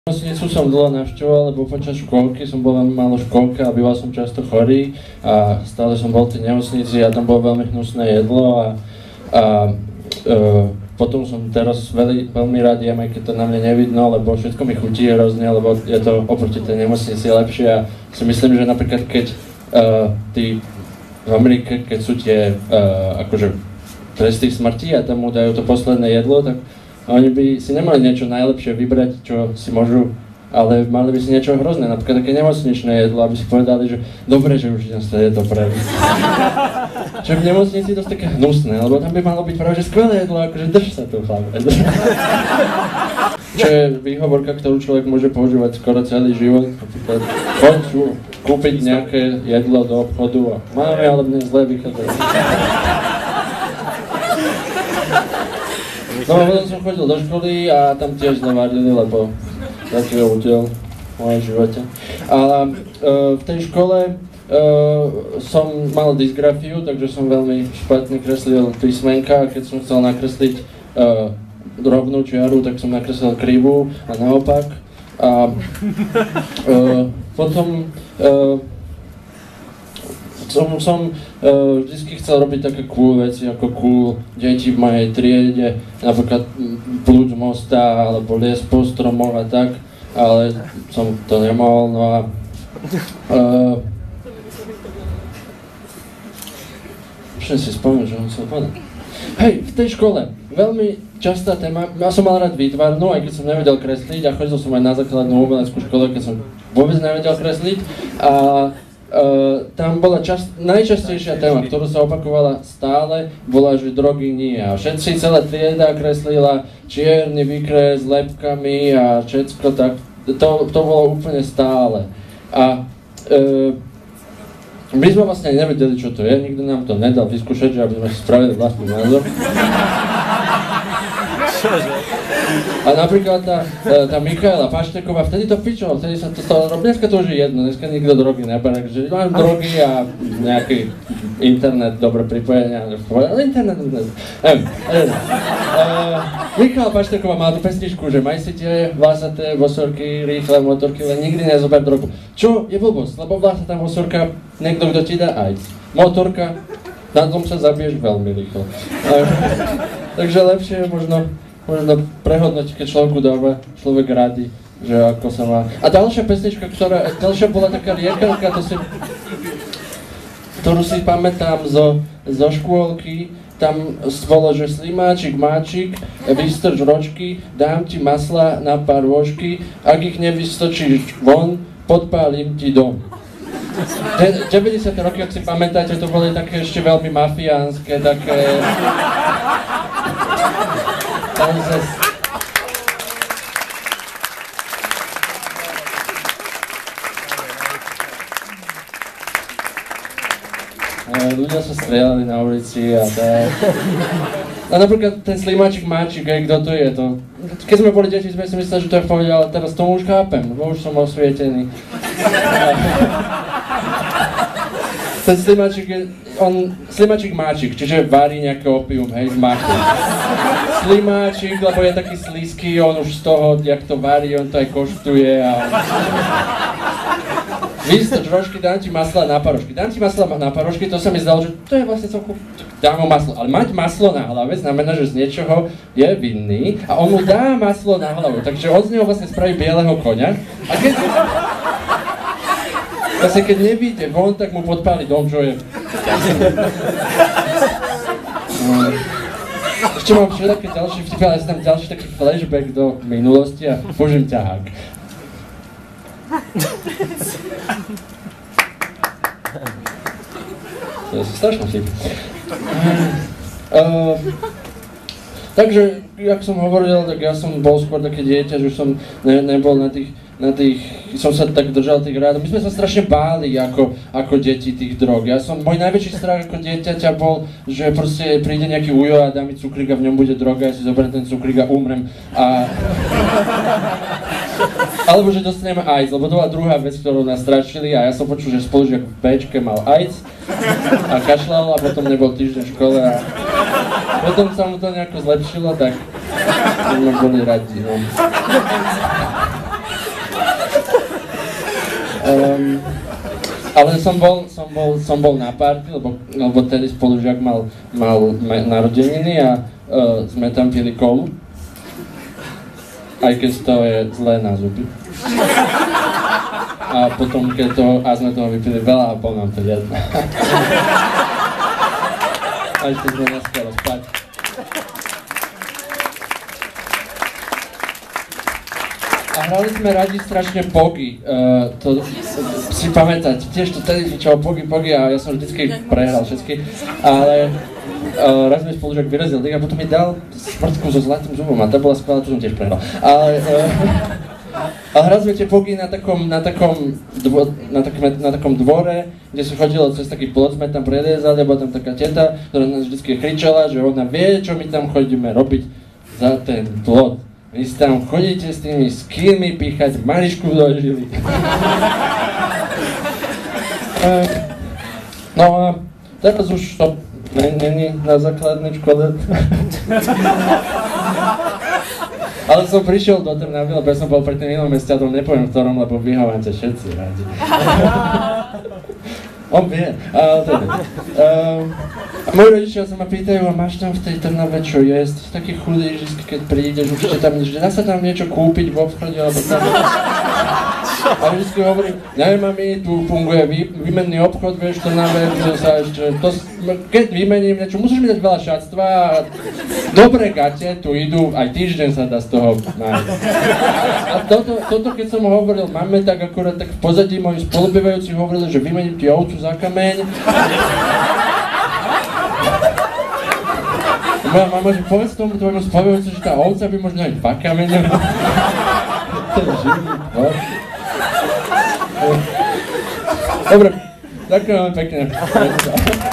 Nemocnicu som dlho navštevoval, lebo počas škôlky som bol veľmi málo v škôlke a býval som často chorý a stále som bol v tej nemocnici a tam bolo veľmi hnusné jedlo a potom som teraz veľmi rád jem, aj keď to na mne nevidno, lebo všetko mi chutí hrozne, lebo je to oproti tej nemocnici lepšie a si myslím, že napríklad keď v Amerike, keď sú tie akože tresty smrti a tam mu dajú to posledné jedlo, tak oni by si nemali niečo najlepšie vybrať, čo si môžu, ale mali by si niečo hrozné, napríklad také nemocničné jedlo, aby si povedali, že dobre, že už dnes to je dobré. Čo v nemocnici to je také hnusné, lebo tam by malo byť práve že skvelé jedlo, akože drž sa tu chlap. Čo je výhovorka, ktorú človek môže používať skoro celý život, napríklad choď kúpiť nejaké jedlo do obchodu a máme, ale mne zle vychádza. No potom som chodil do školy a tam tiež zle varili, lebo taký je údel v mojej živote. A v tej škole som mal dysgrafiu, takže som veľmi špatne kreslil písmenka a keď som chcel nakresliť rovnú čiaru, tak som nakreslil krivú a naopak. A potom som vždy chcel robiť také cool veci, ako cool deti v mojej triede, napríklad plúť z mosta, alebo liesť po stromoch a tak, ale som to nemohol, no a musím si spomenúť, že som chcel povedať. Hej, v tej škole, veľmi častá téma, ja som mal rád výtvarnú, aj keď som nevedel kresliť a chodil som aj na základnú umeleckú školu, keď som vôbec nevedel kresliť a tam bola najčastejšia téma, ktorú sa opakovala stále, bola, že drogy nie. A všetci, celá trieda kreslila čierny výkres s lepkami a všetko tak, to bolo úplne stále. A my sme vlastne nevedeli, čo to je, nikto nám to nedal vyskúšať, že aby sme si spravili vlastný názor. A napríklad tá Michaela Pašteková, vtedy to pičilo, vtedy sa to stalo, dneska to už je jedno, dneska nikto drogy nebere, že mám drogy a nejaký internet, dobré pripojenia, ale internet, Michaela Pašteková má tú pesničku, že maj si tie vlásaté vosorky, rýchle motorky, len nikdy nezober drogu. Čo je blbosť, lebo vlásatá vosorka, niekto, kto ti dá AIDS. Motorka, na tom sa zabiješ veľmi rýchlo. Takže lepšie je možno prehodnotiť, keď človeku dáva človek rady, že ako sa má. A ďalšia pesnička, ďalšia bola taká riekelka, ktorú si pamätám zo škôlky, tam bolo, že slimáčik, máčik, vystrč ročky, dám ti masla na pár rožky, ak ich nevystočíš von, podpálim ti dom. 90. roky, ak si pamätáte, to boli také ešte veľmi mafiánske, také... Ľudia sa strieľali na ulici a tak. A napríklad ten slimáčik máčik, kto to je to? Keď sme boli deti, sme si mysleli, že to je v pohode, ale teraz tomu už chápem, lebo už som osvietený. Ten slimáčik je, slimáčik máčik, čiže varí nejaké opium, hej, z machu. Slimáčik, lebo je taký slízky, on už z toho, jak to varí, on to aj koštuje a... Vystrč rožky, dám ti masla na parožky. Dám ti masla na parožky, to sa mi zdalo, že to je vlastne celku... Dám mu maslo, ale mať maslo na hlave znamená, že z niečoho je vinný a on mu dá maslo na hlavu, takže on z neho vlastne spraví bieleho koňa a keď... Vlastne keď nevíde von, tak mu podpáli dom, čo je... Ešte mám všetké ďalšie vtipy, ale tam ďalší taký flashback do minulosti a použijem ťahák. To je strašný vtip. Takže, jak som hovoril, tak ja som bol skôr také dieťa, že som nebol na tých, som sa tak držal tých rád. My sme sa strašne báli ako deti tých drog. Môj najväčší strach ako dieťaťa bol, že proste príde nejaký ujo a dá mi cukrík a v ňom bude droga, ja si zoberiem ten cukrík a umrem. Alebo že dostaneme AIDS, lebo to bola druhá vec, ktorú nás strašili a ja som počul, že spolužiak v Bčke mal AIDS a kašľal a potom nebol týždeň v škole a potom sa mu to nejako zlepšilo, tak sme boli radi, no. Ale som bol na party, lebo tedy spolužiak mal narodeniny a sme tam pili kolu. Aj keď to je zlé na zuby. A potom a sme toho vypili veľa a bol nám to jedno. A ešte sme neskoro spať. A hrali sme radi strašne pogy. To si pamätáte, tiež to tedy fičalo pogy a ja som vždycky prehral všetky. Ale raz mi spolužiak vyrazil a potom mi dal smrtku so zlatým zubom a tá bola skvelá, to som tiež prehral. Ale hrali sme tie pogy na takom dvore, kde sa chodilo cez taký plot, sme tam preliezali, bola tam taká teta, ktorá nás vždycky kričala, že ona vie, čo my tam chodíme robiť za ten plot. Vy si tam chodíte s tými skillmi píchať Marišku do žily. No a teraz už to není na základnej škole. Ale som prišiel do Trnavy, lebo ja som bol pri tým inom meste, a to nepoviem v ktorom, lebo vy ho máte všetci rádi. On vie, ale teda. A moji rodičia sa ma pýtajú, a máš tam v tej Trnave čo jesť? Taký chudý, že keď prídeš, určite tam, že dá sa tam niečo kúpiť v obchode, alebo tam... A vždycky hovorím, neviem mami, tu funguje výmenný obchod, vieš, v Trnave, keď vymením niečo, musíš mi dať veľa šatstva a dobré gate tu idú, aj týždeň sa dá z toho nájsť. A toto keď som hovoril mame, tak akurát tak v pozadí moji spolubývajúci hovorili, že vymením ti ovcu za kameň. Moja mama, že povedz tomu tvojmu spolubývajúci, že tá ovca by možno aj 2 kamene. Ten živý tvor. Dobre, ďakujem pekne.